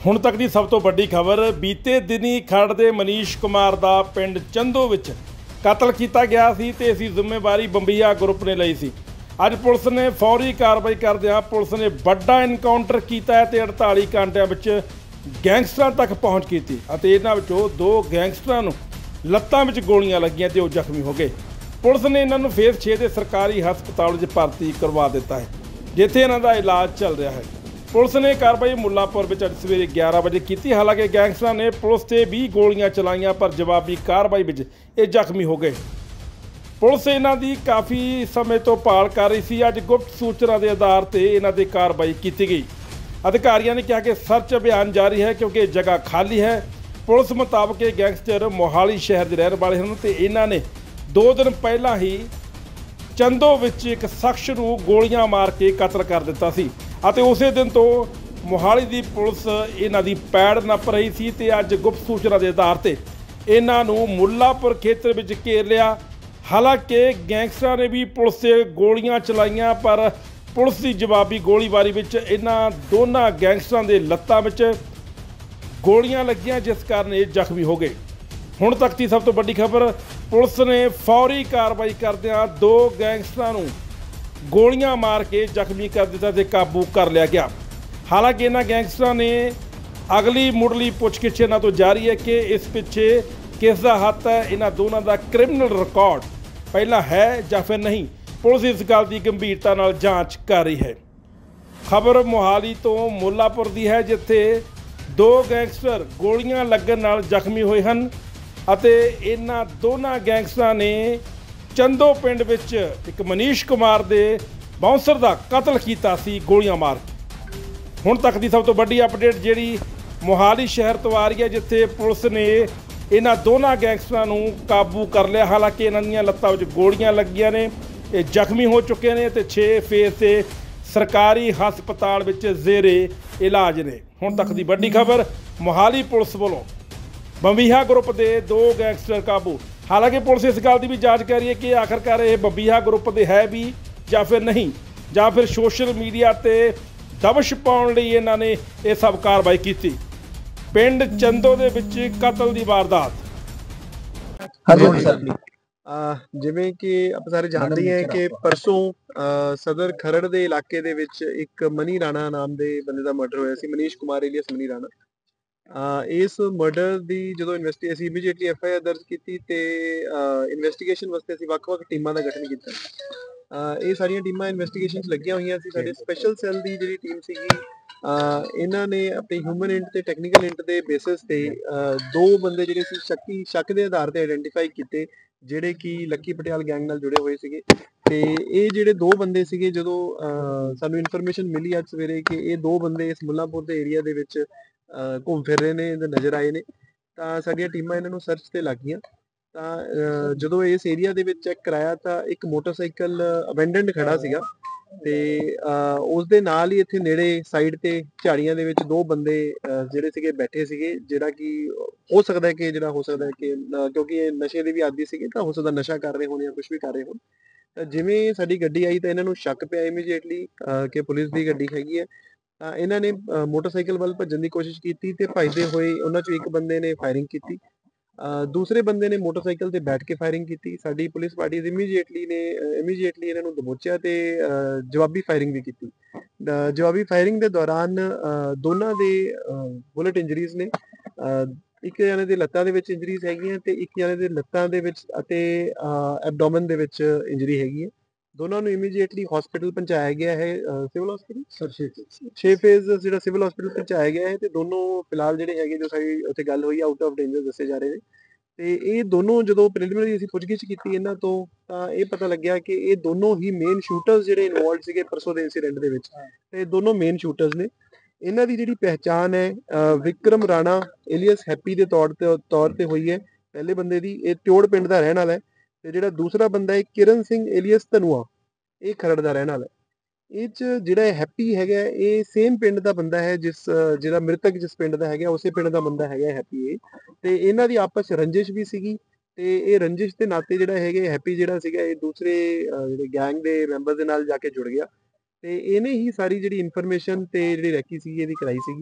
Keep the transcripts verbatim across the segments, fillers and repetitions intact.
ਹੁਣ तक की सब तो वड्डी खबर बीते दिनी खड़ दे मनीष कुमार दा पिंड चंदो विच कतल किया गया सी ते इसी जिम्मेवारी बंबीहा ग्रुप ने लई सी। अज पुलिस ने फौरी कार्रवाई करदिआं पुलिस ने वड्डा इनकाउंटर किया ते अड़ताली घंटिਆਂ विच गैंगस्टरां तक पहुँच की ਅਤੇ ਇਹਨਾਂ ਵਿੱਚੋਂ दो गैंगस्टरां ਨੂੰ ਲੱਤਾਂ ਵਿੱਚ ਗੋਲੀਆਂ ਲੱਗੀਆਂ ਤੇ ਉਹ ਜ਼ਖਮੀ ਹੋ ਗਏ। पुलिस ने ਇਹਨਾਂ ਨੂੰ ਫੇਜ਼ छे ਦੇ ਸਰਕਾਰੀ ਹਸਪਤਾਲ ਵਿੱਚ ਭਰਤੀ ਕਰਵਾ ਦਿੱਤਾ ਹੈ ਜਿੱਥੇ ਇਹਨਾਂ ਦਾ ਇਲਾਜ ਚੱਲ ਰਿਹਾ ਹੈ। पुलिस ने कार्रवाई मुल्लापुर में अज सवेरे ग्यारह बजे की। हालांकि गैंगस्टर ने पुलिस से भी गोलियां चलाइयां पर जवाबी कार्रवाई में ये जख्मी हो गए। पुलिस इन्हां दी काफ़ी समय तो भाल कर रही सी। अज गुप्त सूचना के आधार पर इन्हां दी कार्रवाई की गई। अधिकारियों ने कहा कि सर्च अभियान जारी है क्योंकि जगह खाली है। पुलिस मुताबिक गैंगस्टर मोहाली शहर के रहने वाले हैं तो इन्हां ने दो दिन पहला ही चंदो विच एक शख्स नूं गोलियां मार के कतल कर दिता सी ਅਤੇ ਉਸੇ ਦਿਨ ਤੋਂ ਮੋਹਾਲੀ ਦੀ ਪੁਲਿਸ ਇਹਨਾਂ ਦੀ ਪੈੜ ਨੱਪ ਰਹੀ ਸੀ ਤੇ ਅੱਜ ਗੁਪਤ ਸੂਚਨਾ ਦੇ ਆਧਾਰ ਤੇ ਇਹਨਾਂ ਨੂੰ ਮੁੱਲਾਪੁਰ ਖੇਤਰ ਵਿੱਚ ਘੇਰ ਲਿਆ। ਹਾਲਾਂਕਿ ਗੈਂਗਸਟਰਾਂ ਨੇ ਵੀ ਪੁਲਿਸ ਤੇ ਗੋਲੀਆਂ ਚਲਾਈਆਂ ਪਰ ਪੁਲਿਸ ਦੀ ਜਵਾਬੀ ਗੋਲੀਬਾਰੀ ਵਿੱਚ ਇਹਨਾਂ ਦੋਨਾਂ ਗੈਂਗਸਟਰਾਂ ਦੇ ਲੱਤਾਂ ਵਿੱਚ ਗੋਲੀਆਂ ਲੱਗੀਆਂ ਜਿਸ ਕਾਰਨ ਇਹ ਜ਼ਖਮੀ ਹੋ ਗਏ। ਹੁਣ ਤੱਕ ਦੀ ਸਭ ਤੋਂ ਵੱਡੀ ਖਬਰ ਪੁਲਿਸ ਨੇ ਫੌਰੀ ਕਾਰਵਾਈ ਕਰਦਿਆਂ ਦੋ ਗੈਂਗਸਟਰਾਂ ਨੂੰ गोलियां मार के जख्मी कर दिता ते काबू कर लिया गया। हालांकि इन्हां गैंगस्टरां ने अगली मुढ़ली पुछगिछ इन्हां तो जारी है कि इस पिछे किस दा हत्थ है, इन्हां दोनों का क्रिमिनल रिकॉर्ड पहला है या फिर नहीं। पुलिस इस गल की गंभीरता नाल जांच कर रही है। खबर मोहाली तो मुल्लापुर दी है जिथे दो गैंगस्टर गोलियां लगन नाल जख्मी होए हन अते इन्हां दोनों गैंगस्टरां ने चंदो पिंड विच एक मनीष कुमार दे बाउंसर का कतल किया सी गोलियां मार। हुण तक की सब तो वड्डी अपडेट जिहड़ी मोहाली शहर तो आ रही है जिथे पुलिस ने इन्हां दोनों गैंगस्टरां नूं काबू कर लिया। हालांकि इन्हां दीयां लत्तां विच गोलियां लगियां ने, ये जख्मी हो चुके हैं ते छे फेज से सरकारी हस्पताल विच जेरे इलाज ने। हुण तक की वड्डी खबर मोहाली पुलिस वालों बंबीहा ग्रुप के दो गैंगस्टर काबू। हालांकि पुलिस इस गल की भी जांच कर रही है कि आखिरकार ये बंबीहा ग्रुप के है भी या फिर नहीं, या फिर सोशल मीडिया ते दबश पाउण लई इन्हां ने ये सब कार्रवाई की। पिंड चंदो दे विच कतल की वारदात। जिवें कि आप सारे जानते हैं कि परसों सदर खरड़ के इलाके दे विच एक मनी राणा नाम के बंदे का मर्डर होया सी, मनीष कुमार एलियस मनी राणा। इस मर्डर की जो इन्वेस्टी असीं इमीडिएटली एफ आई आर दर्ज की ते इन्वेस्टिगेशन वास्ते असीं वक्-वक् टीमां दा गठन कीता। ये सारियां टीमां इन्वेस्टिगेशन च लगियां होईयां सी। साडे स्पैशल सैल दी जिहड़ी टीम सीगी इन्हां ने अपने ह्यूमन इंट ते टैक्नीकल इंट दे बेसिस ते दो बंदे जिहड़े सी शक्की शक दे आधार ते आइडेंटिफाई कीते जिहड़े कि लक्की पटियाल गैंग नाल जुड़े हुए सीगे। ते ये जिहड़े दो बंदे सीगे जदों सानूं इन्फॉर्मेशन मिली अज सवेरे कि ये दो बंदे इस मुल्लापुर दे एरिया दे विच घूम फिर रहे ने नज़र आए ने तां साडियां टीमां इन्हां नूं सर्च ते लग गईयां। तां जदों इस एरिया दे विच चैक कराया तां एक मोटरसाइकल अबैंडनड खड़ा सीगा ते उस दे नाल ही इत्थे नेड़े साइड ते झाड़ियां दे विच दो बंदे जिहड़े सीगे बैठे सीगे जिहड़ा कि हो सकदा है कि जिहड़ा हो सकदा है कि क्योंकि ये नशे दे भी आदी सीगे तां हो सकदा नशा कर रहे होण या कुछ भी कर रहे होण। जिवें साडी गड्डी आई तां इन्हां नूं शक पिया इमीडिएटली कि पुलिस दी गड्डी हैगी है। ਤਾਂ ਇਹਨਾਂ ਨੇ ਮੋਟਰਸਾਈਕਲ ਵੱਲ ਭੱਜਣ ਦੀ ਕੋਸ਼ਿਸ਼ ਕੀਤੀ ਤੇ ਭੱਜਦੇ ਹੋਏ ਉਹਨਾਂ ਚੋਂ ਇੱਕ ਬੰਦੇ ਨੇ ਫਾਇਰਿੰਗ ਕੀਤੀ, ਦੂਸਰੇ ਬੰਦੇ ਨੇ ਮੋਟਰਸਾਈਕਲ ਤੇ ਬੈਠ ਕੇ ਫਾਇਰਿੰਗ ਕੀਤੀ। ਸਾਡੀ ਪੁਲਿਸ ਪਾਰਟੀ ਇਮੀਡੀਏਟਲੀ ਨੇ ਇਮੀਡੀਏਟਲੀ ਇਹਨਾਂ ਨੂੰ ਦਬੋਚਿਆ ਤੇ ਜਵਾਬੀ ਫਾਇਰਿੰਗ ਵੀ ਕੀਤੀ। ਜਵਾਬੀ ਫਾਇਰਿੰਗ ਦੇ ਦੌਰਾਨ ਦੋਨਾਂ ਦੇ ਬੁਲਟ ਇੰਜਰੀਜ਼ ਨੇ। ਇੱਕ ਜਣੇ ਦੇ ਲੱਤਾਂ ਦੇ ਵਿੱਚ ਇੰਜਰੀਜ਼ ਹੈਗੀਆਂ ਤੇ ਇੱਕ ਜਣੇ ਦੇ ਲੱਤਾਂ ਦੇ ਵਿੱਚ ਅਤੇ ਐਬਡੋਮਨ ਦੇ ਵਿੱਚ ਇੰਜਰੀ ਹੈਗੀ ਹੈ। दोनों ਨੂੰ ਇਮੀਡੀਏਟਲੀ ਹਸਪੀਟਲ ਪਹੁੰਚਾਇਆ ਗਿਆ ਹੈ। ਸਿਵਲ ਹਸਪੀਟਲ ਸਰ ਛੇ ਫੇਜ਼ ਜਿਹੜਾ ਸਿਵਲ ਹਸਪੀਟਲ ਪਹੁੰਚਾਇਆ ਗਿਆ ਹੈ ਤੇ ਦੋਨੋਂ ਫਿਲਹਾਲ ਜਿਹੜੇ ਹੈਗੇ ਜੋ ਸਾਡੀ ਉੱਥੇ ਗੱਲ ਹੋਈ ਆਊਟ ਆਫ ਡੇਂਜਰ ਦੱਸੇ ਜਾ ਰਹੇ ਨੇ। ਤੇ ਇਹ ਦੋਨੋਂ ਜਦੋਂ ਪ੍ਰੀਲਿਮਿਨਰੀ ਅਸੀਂ ਪੁੱਛਗਿੱਛ ਕੀਤੀ ਇਹਨਾਂ ਤੋਂ ਤਾਂ ਇਹ ਪਤਾ ਲੱਗਿਆ ਕਿ ਇਹ ਦੋਨੋਂ ਹੀ ਮੇਨ ਸ਼ੂਟਰਸ ਜਿਹੜੇ ਇਨਵੋਲਵਡ ਸੀਗੇ ਪਰਸੋਂ ਦੇ ਇਨਸੀਡੈਂਟ ਦੇ ਵਿੱਚ ਤੇ ਦੋਨੋਂ ਮੇਨ ਸ਼ੂਟਰਸ ਨੇ। ਇਹਨਾਂ ਦੀ ਜਿਹੜੀ ਪਹਿਚਾਣ ਹੈ ਵਿਕਰਮ ਰਾਣਾ ਏਲੀਅਸ ਹੈਪੀ ਦੇ ਤੌਰ ਤੇ ਤੌਰ ਤੇ ਹੋਈ ਹੈ। ਪਹਿਲੇ ਬੰਦੇ ਦੀ ਇਹ ਤਿਉੜ ਪਿੰਡ ਦਾ ਰਹਿਣ ਵਾਲਾ ਹੈ ਤੇ ਜਿਹੜਾ ਦੂਸਰਾ ਬੰਦਾ ਹੈ ਕਿਰਨ ਸਿੰਘ ਏਲੀਅਸ ਧਨੂਆ ਇਹ ਖਰੜ ਦਾ ਰਹਿਣ ਵਾਲਾ ਹੈ। ਇਹ 'ਚ ਜਿਹੜਾ ਹੈਪੀ ਹੈਗਾ ਇਹ ਸੇਮ ਪਿੰਡ ਦਾ ਬੰਦਾ ਹੈ ਜਿਸ ਜਿਹੜਾ ਮ੍ਰਿਤਕ ਜਿਸ ਪਿੰਡ ਦਾ ਹੈਗਾ ਉਸੇ ਪਿੰਡ ਦਾ ਬੰਦਾ ਹੈਗਾ ਹੈਪੀ। ਇਹ ਤੇ ਇਹਨਾਂ ਦੀ ਆਪਸ 'ਚ ਰੰਜਿਸ਼ ਵੀ ਸੀਗੀ ਤੇ ਇਹ ਰੰਜਿਸ਼ ਦੇ ਨਾਤੇ ਜਿਹੜਾ ਹੈਗੇ ਹੈਪੀ ਜਿਹੜਾ ਸੀਗਾ ਇਹ ਦੂਸਰੇ ਜਿਹੜੇ ਗੈਂਗ ਦੇ ਮੈਂਬਰ ਦੇ ਨਾਲ ਜਾ ਕੇ ਜੁੜ ਗਿਆ ਤੇ ਇਹਨੇ ਹੀ ਸਾਰੀ ਜਿਹੜੀ ਇਨਫੋਰਮੇਸ਼ਨ ਤੇ ਜਿਹੜੀ ਰੈਕੀ ਸੀਗੀ ਇਹਦੀ ਕਰਾਈ ਸੀਗੀ।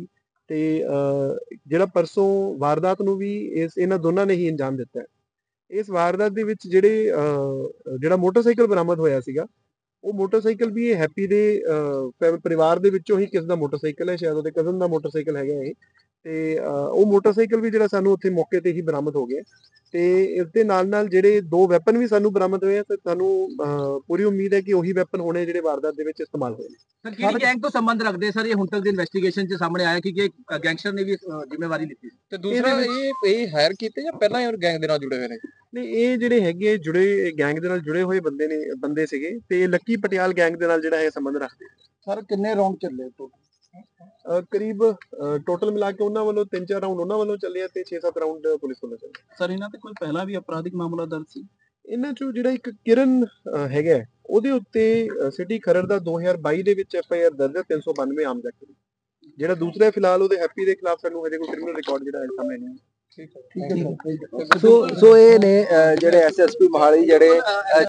ਤੇ ਜਿਹੜਾ ਪਰਸੋਂ ਵਾਰਦਾਤ ਨੂੰ ਵੀ ਇਸ ਇਹਨਾਂ ਦੋਨਾਂ ਨੇ ਹੀ ਅੰਜਾਮ ਦਿੱਤਾ ਹੈ। ਇਸ ਵਾਰਦਾਤ ਦੇ ਵਿੱਚ ਜਿਹੜੇ ਜਿਹੜਾ ਮੋਟਰਸਾਈਕਲ ਬਰਾਮਦ ਹੋਇਆ ਸੀਗਾ, ਉਹ ਮੋਟਰਸਾਈਕਲ ਵੀ ਇਹ ਹੈਪੀ ਦੇ ਪਰਿਵਾਰ ਦੇ ਵਿੱਚੋਂ ਹੀ ਕਿਸ ਦਾ ਮੋਟਰਸਾਈਕਲ ਹੈ, ਸ਼ਾਇਦ ਉਹਦੇ ਕਜ਼ਨ ਦਾ ਮੋਟਰਸਾਈਕਲ ਹੈਗਾ ਇਹ। ਤੇ ਉਹ ਮੋਟਰਸਾਈਕਲ ਵੀ ਜਿਹੜਾ ਸਾਨੂੰ ਉੱਥੇ ਮੌਕੇ ਤੇ ਹੀ ਬਰਾਮਦ ਹੋ ਗਿਆ ਤੇ ਇਸ ਦੇ ਨਾਲ ਨਾਲ ਜਿਹੜੇ ਦੋ ਵੈਪਨ ਵੀ ਸਾਨੂੰ ਬਰਾਮਦ ਹੋਏ ਆ ਤੇ ਸਾਨੂੰ ਪੂਰੀ ਉਮੀਦ ਹੈ ਕਿ ਉਹੀ ਵੈਪਨ ਹੋਣੇ ਜਿਹੜੇ ਵਾਰਦਾਤ ਦੇ ਵਿੱਚ ਇਸਤੇਮਾਲ ਹੋਏ ਨੇ। ਸਰ ਕਿਹੜੀ ਗੈਂਗ ਤੋਂ ਸੰਬੰਧ ਰੱਖਦੇ ਸਰ? ਇਹ ਹੁਣ ਤੱਕ ਦੀ ਇਨਵੈਸਟੀਗੇਸ਼ਨ 'ਚ ਸਾਹਮਣੇ ਆਇਆ ਕਿ ਗੈਂਗਸਟਰ ਨੇ ਵੀ ਜ਼ਿੰਮੇਵਾਰੀ ਲਿੱਤੀ ਸੀ ਤੇ ਦੂਸਰਾ ਇਹ ਇਹ ਹਾਇਰ ਕੀਤੇ ਜਾਂ ਪਹਿਲਾਂ ਹੀ ਗੈਂਗ ਦੇ ਨਾਲ ਜੁੜੇ ਹੋਏ ਨੇ? ਨਹੀਂ, ਇਹ ਜਿਹੜੇ ਹੈਗੇ ਜੁੜੇ ਗੈਂਗ ਦੇ ਨਾਲ ਜੁੜੇ ਹੋਏ ਬੰਦੇ ਨੇ ਬੰਦੇ ਸੀਗੇ ਤੇ ਲੱਕੀ ਪਟਿਆਲ ਗੈਂਗ ਦੇ ਨਾਲ ਜਿਹੜਾ ਹੈ ਸੰਬੰਧ ਰੱਖਦੇ। ਸਰ ਕਿੰਨੇ ਰਾਉਂਡ ਚੱਲੇ ਕਰੀਬ ਟੋਟਲ ਮਿਲਾ ਕੇ ਉਹਨਾਂ ਵੱਲੋਂ ਤਿੰਨ ਚਾਰ ਰਾਉਂਡ ਉਹਨਾਂ ਵੱਲੋਂ ਚੱਲੇ ਆ ਤੇ ਛੇ ਸੱਤ ਰਾਉਂਡ ਪੁਲਿਸ ਵੱਲੋਂ ਚੱਲੇ। ਸਰ ਇਹਨਾਂ ਤੇ ਕੋਈ ਪਹਿਲਾਂ ਵੀ ਅਪਰਾਧਿਕ ਮਾਮਲਾ ਦਰਜ ਸੀ? ਇਹਨਾਂ ਚੋਂ ਜਿਹੜਾ ਇੱਕ ਕਿਰਨ ਹੈਗਾ ਉਹਦੇ ਉੱਤੇ ਸਿਟੀ ਖਰੜ ਦਾ ਦੋ ਹਜ਼ਾਰ ਬਾਈ ਦੇ ਵਿੱਚ ਐਫ ਆਈ ਆਰ ਦਰਜ ਹੈ ਤਿੰਨ ਸੌ ਬਾਨਵੇਂ ਆਮ ਐਕਟ ਦੀ। ਜਿਹੜਾ ਦੂਸਰਾ ਫਿਲਹਾਲ ਉਹਦੇ ਹੈਪੀ ਦੇ ਖਿਲਾਫ ਸਾਨੂੰ ਹਜੇ ਕੋਈ ਕ੍ਰਿਮੀਨਲ ਰਿਕਾਰਡ ਜਿਹੜਾ ਸਾਹਮਣੇ ਨਹੀਂ। ਠੀਕ ਹੈ। ਸੋ ਸੋ ਇਹ ਨੇ ਜਿਹੜੇ ਐਸ ਐਸ ਪੀ ਮੋਹਾਲੀ ਜਿਹੜੇ